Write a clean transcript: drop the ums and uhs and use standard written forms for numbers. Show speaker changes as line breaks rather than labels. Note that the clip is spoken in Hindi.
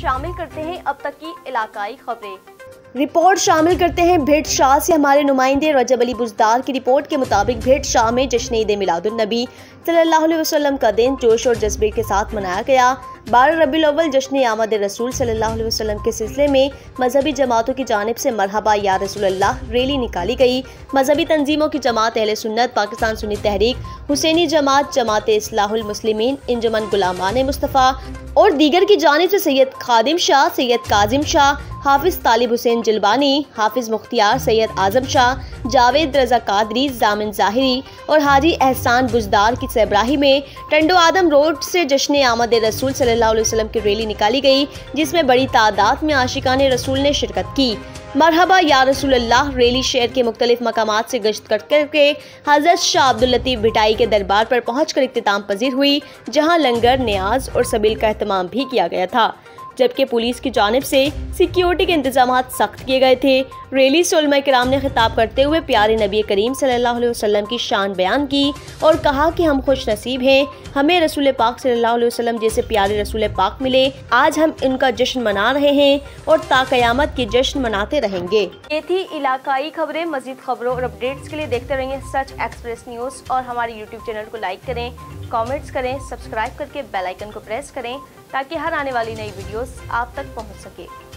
शामिल करते हैं अब तक की इलाकाई खबरें।
रिपोर्ट शामिल करते हैं भिट शाह से हमारे नुमाइंदे रजब अली बुजदार की रिपोर्ट के मुताबिक भिट शाह में जश्न ईद मिलादुन नबी सल्लल्लाहु अलैहि वसल्लम का दिन जोश और जज्बे के साथ मनाया गया। 12 रबीउल अव्वल जश्न आमद रसूल सल्लल्लाहु अलैहि वसल्लम के सिलसिले में मजहबी जमातों की जानिब से मरहबा या रसूल अल्लाह रैली निकाली गई। मजहबी तंजीमों की जमात अहले सुन्नत, पाकिस्तान सुन्नी तहरीक, हुसैनी जमात, जमात इस्लाहुल मुस्लिमीन, इंजमन गुलामान मुस्तफ़ा और दीगर की जानिब से सैयद खादिम शाह, सैयद काजिम शाह, हाफिज तालिब हुसैन जिलबानी, हाफिज मुख्तियार, सैयद आजम शाह, जावेद रजा कादरी, जामिन जाहिरी और हाजी एहसान बुजदार की सरबराही में टंडो आदम रोड से जश्न आमद रसूल सल्लल्लाहु अलैहि वसल्लम की रैली निकाली गई, जिसमें बड़ी तादाद में आशिकाने रसूल ने शिरकत की। मरहबा या रसूल अल्लाह रैली शहर के मुख्तलिफ मकामात से गश्त करके हज़रत शाह अब्दुल लतीफ़ भिटाई के दरबार पर पहुंचकर इख्तिताम पजीर हुई, जहां लंगर, न्याज और सबील का एहतमाम भी किया गया था, जबकि पुलिस की जानिब से सिक्योरिटी के इंतजाम सख्त किए गए थे। रैली से उलमा किराम ने खिताब करते हुए प्यारे नबी करीम सल्लल्लाहु अलैहि वसल्लम की शान बयान की और कहा कि हम खुश नसीब हैं, हमें रसूल पाक सल्लल्लाहु अलैहि वसल्लम जैसे प्यारे रसूल पाक मिले। आज हम इनका जश्न मना रहे हैं और ता क़यामत की जश्न मनाते रहेंगे।
ये थी इलाकाई खबरें। मजीद खबरों और अपडेट्स के लिए देखते रहेंगे सच एक्सप्रेस न्यूज़ और हमारे यूट्यूब चैनल को लाइक करें, कमेंट्स करें, सब्सक्राइब करके बेल आइकन को प्रेस करें ताकि हर आने वाली नई वीडियोस आप तक पहुंच सके।